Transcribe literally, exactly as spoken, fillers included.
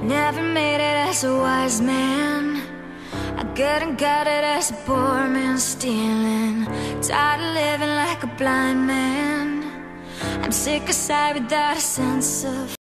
Never made it as a wise man. I couldn't got it as a poor man stealing. Tired of living like a blind man. I'm sick aside without a sense of